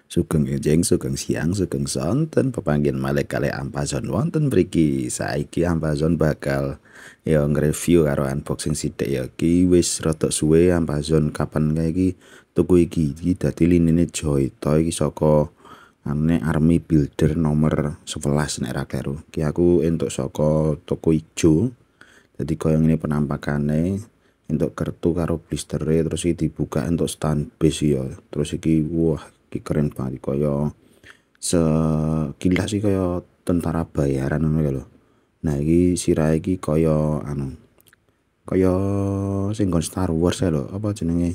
Sugeng enjing, sugeng siang, sugeng sonten pepanggihan malih kalih Amazon wonten mriki. Saiki Amazon bakal nge-review karo unboxing sithik ya. Ki wis rada suwe Amazon kapan kae iki tuku iki. Iki dadi linine Joytoy iki saka Army Builder nomor 11 nek ra kleru. Ki aku entuk saka toko ijo. Dadi kaya ngene penampakane, entuk kertu karo blistere, terus iki dibuka entuk stand base ya. Terus iki wah, iki keren banget kaya sekilas iki kaya tentara bayaran ngono ya lho. Nah, iki sirahe iki kaya kaya sing nggon Star Wars ya lho, apa jenenge?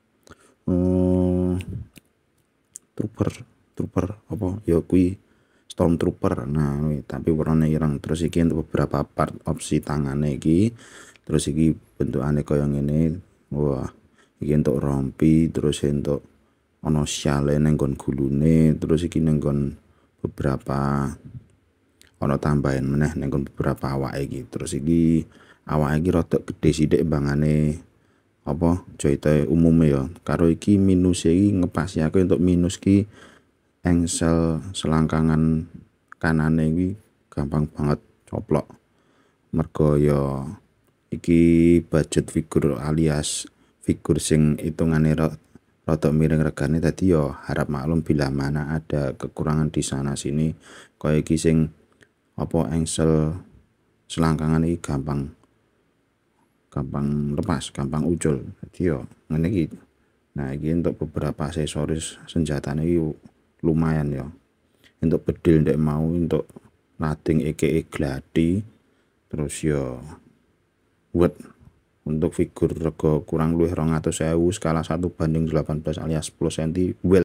Trooper, apa ya kuwi Stormtrooper. Nah, tapi warnane ireng. Terus iki untuk beberapa part opsi tangane iki. Terus iki bentukane kaya ngene. Wah, iki untuk rompi, terus untuk ana syale ning nggon gulune, terus iki ning nggon beberapa ana tambahan meneh ning nggon beberapa awake iki. Terus iki awake iki rada gedhe sithik bangane apa Joytoy umume ya. Karo iki minus iki ngepasi aku untuk minus ki engsel selangkangan kanane iki gampang banget coplok. Mergo ya iki budget figur alias figur sing hitungane rada miring regane, dadi ya harap maklum bila mana ada kekurangan di sana sini. Kaya iki sing apa engsel selangkangan iki gampang lepas, gampang ucul. Jadi ya ngene iki. Nah, iki untuk beberapa aksesoris senjatane iki lumayan ya. Untuk bedil ndek mau untuk lading EKE gladi, terus ya buat untuk figur rego kurang luwih 200.000 skala 1:18 alias 10 cm well